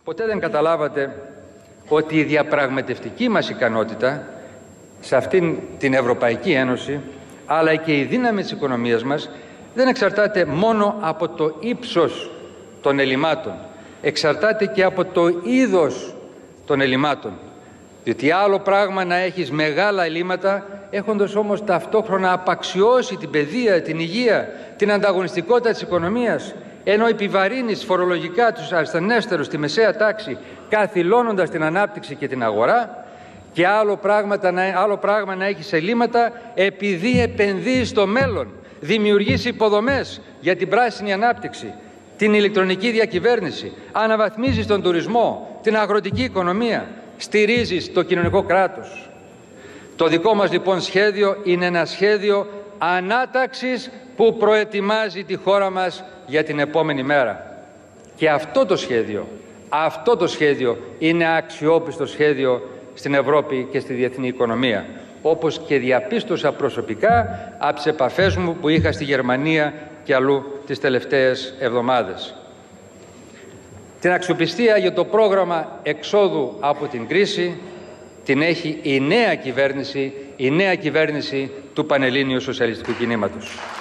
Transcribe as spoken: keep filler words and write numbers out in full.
Ποτέ δεν καταλάβατε ότι η διαπραγματευτική μας ικανότητα σε αυτήν την Ευρωπαϊκή Ένωση, αλλά και η δύναμη της οικονομίας μας, δεν εξαρτάται μόνο από το ύψος των ελλημάτων, εξαρτάται και από το είδος των ελλημάτων. Διότι άλλο πράγμα να έχεις μεγάλα ελλείμματα, έχοντας όμως ταυτόχρονα απαξιώσει την παιδεία, την υγεία, την ανταγωνιστικότητα της οικονομίας, ενώ επιβαρύνεις φορολογικά τους ασθενέστερους στη μεσαία τάξη, καθυλώνοντας την ανάπτυξη και την αγορά, και άλλο, πράγματα, άλλο πράγμα να έχεις ελλείμματα επειδή επενδύεις στο μέλλον, δημιουργείς υποδομές για την πράσινη ανάπτυξη, την ηλεκτρονική διακυβέρνηση, αναβαθμίζεις τον τουρισμό, την αγροτική οικονομία, στηρίζεις το κοινωνικό κράτος. Το δικό μας λοιπόν σχέδιο είναι ένα σχέδιο ανάταξης που προετοιμάζει τη χώρα μας για την επόμενη μέρα. Και αυτό το σχέδιο, αυτό το σχέδιο είναι αξιόπιστο σχέδιο στην Ευρώπη και στη διεθνή οικονομία, όπως και διαπίστωσα προσωπικά από τις επαφές μου που είχα στη Γερμανία και αλλού τις τελευταίες εβδομάδες. Την αξιοπιστία για το πρόγραμμα εξόδου από την κρίση την έχει η νέα κυβέρνηση, η νέα κυβέρνηση του Πανελλήνιου Σοσιαλιστικού Κινήματος.